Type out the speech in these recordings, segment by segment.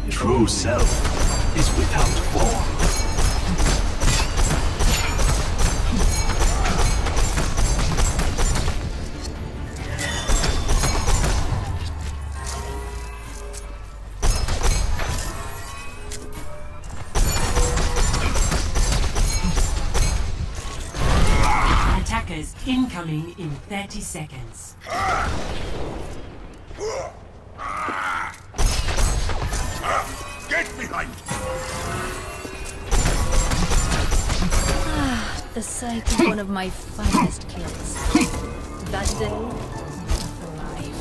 True self is without form. Attackers incoming in 30 seconds. Get behind! The sight of one of my finest kills. That day, alive.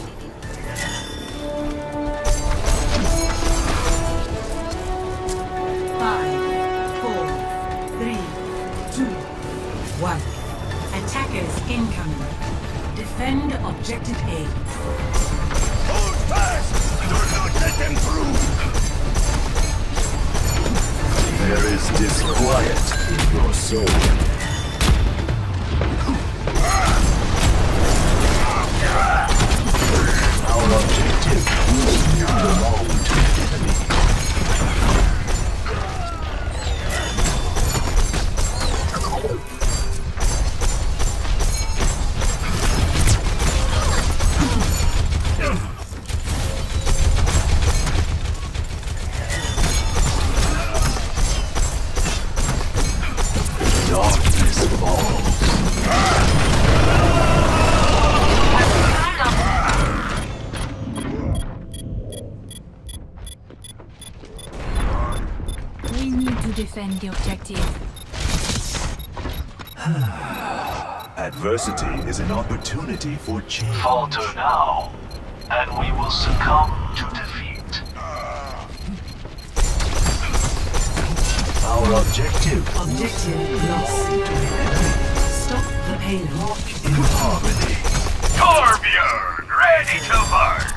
Five, four, three, two, one. Attackers incoming. Defend objective A. Hold fast! Do not let them through! There is disquiet in your soul. Our objective will belong to the enemy. Darkness falls. We need to defend the objective. Adversity is an opportunity for change. Falter now, and we will succumb to defeat. Our objective Objective lost. Stop the payload. in harmony. Torbjorn, ready to bark!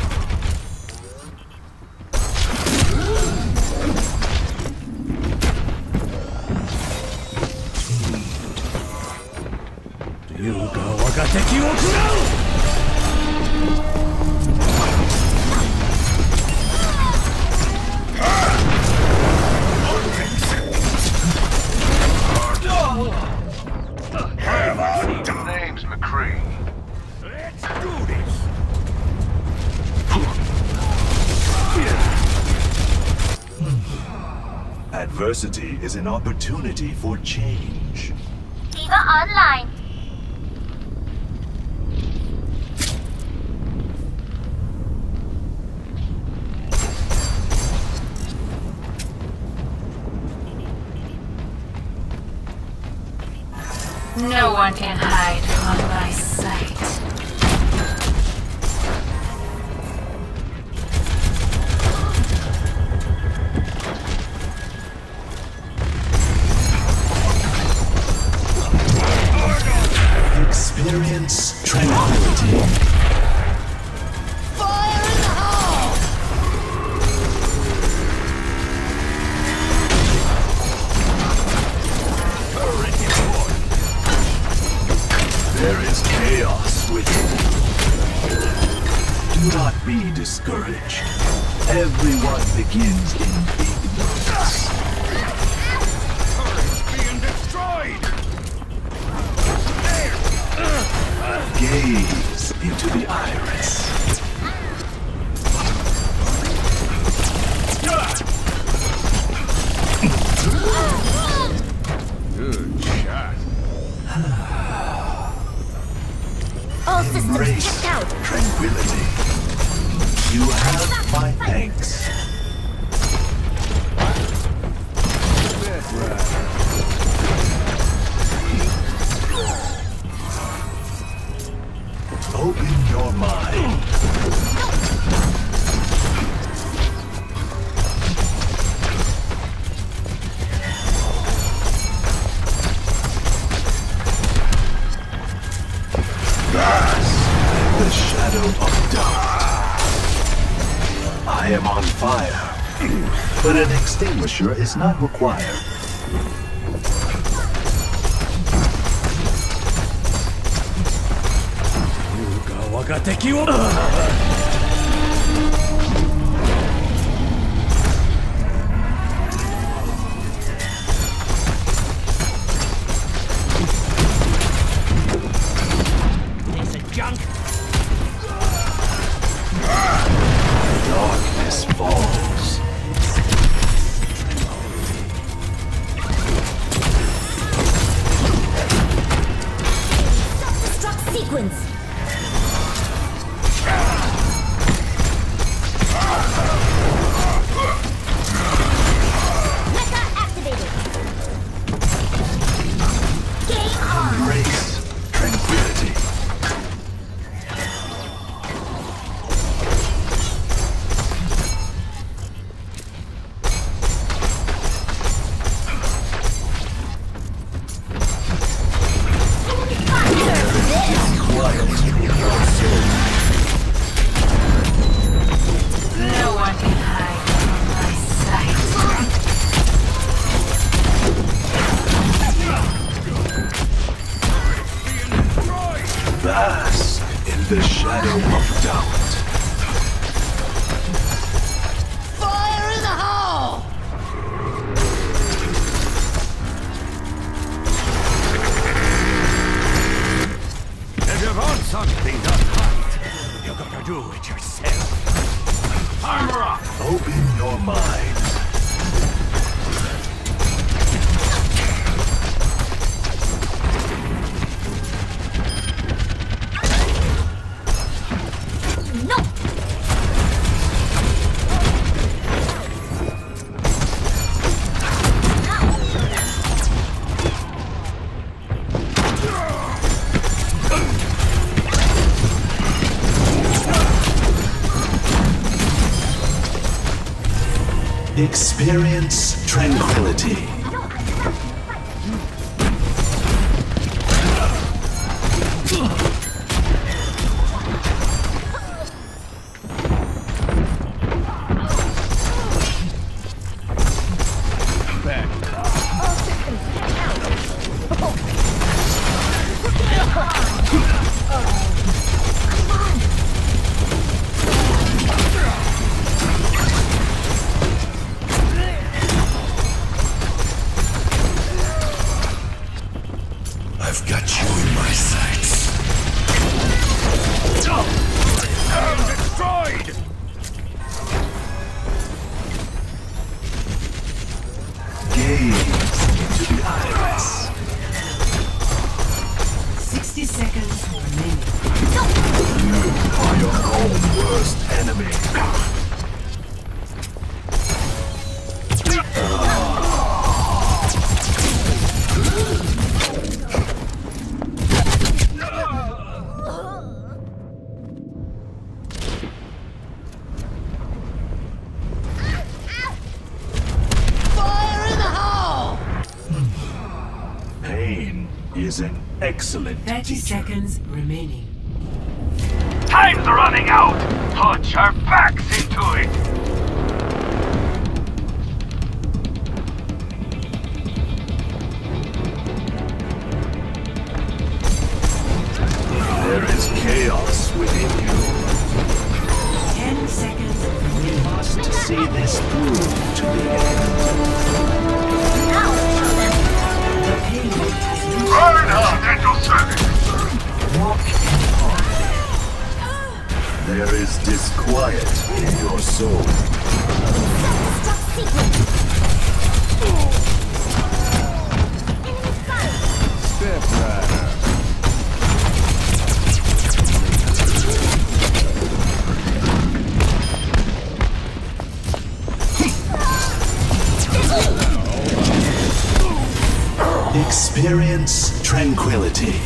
Name's McCree. Let's do this! Adversity is an opportunity for change. Diva online. No one can hide from my sight. Experience tranquility. Fire in the hole! Turret deployed! There is chaos within. Do not be discouraged. Everyone begins in ignorance. Turret's being destroyed! Gaze into the iris. Good shot. All systems Embrace checked out. tranquility. You have my thanks. That's right. Open your mind. The shadow of doubt. I am on fire, but an extinguisher is not required. shadow of doubt. Fire in the hole! If you want something done right, you gotta do it yourself. Hanamura! Open your mind. No! Experience tranquility. I've got you in my sights. I'm destroyed! Gaze into the iris. 60 seconds remaining. You are your own worst enemy. Fire in the hole! Pain is an excellent 30 teacher. seconds remaining. Time's running out! Put your backs into it! There is chaos within you. 10 seconds We remaining. must see this through to the end. The payload has reached Burn out into service! Walk in harmony. There is disquiet in your soul. Self-destruct sequence! Enemy sight! Step ladder. Experience tranquility.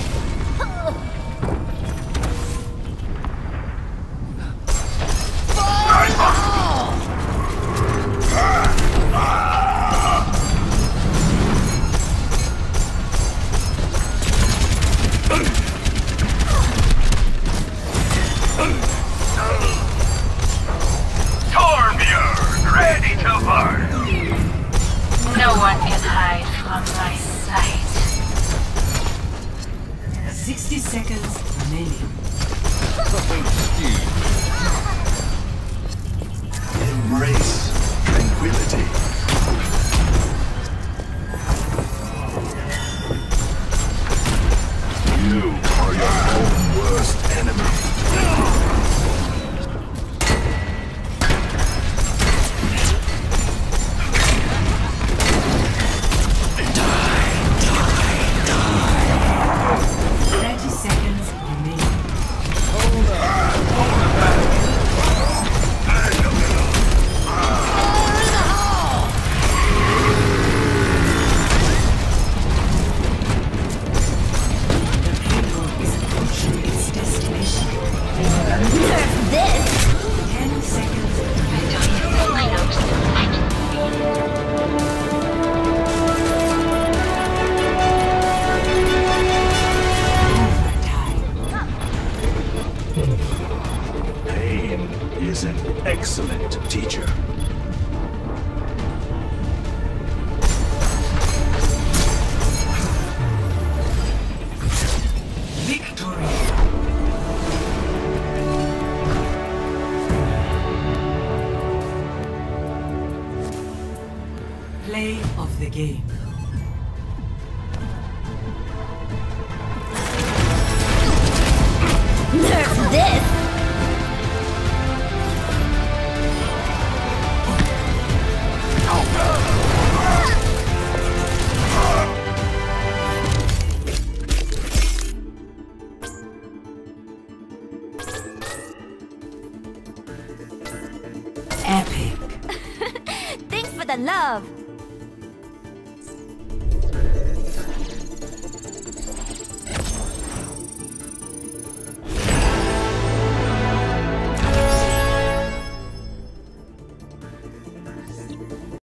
Stormbeard, ready to burn! No one can hide from my sight. 60 seconds remaining. Embrace tranquility. You are your own worst enemy. Seconds remaining. Play of the game. Nerf this! Epic. Thanks for the love.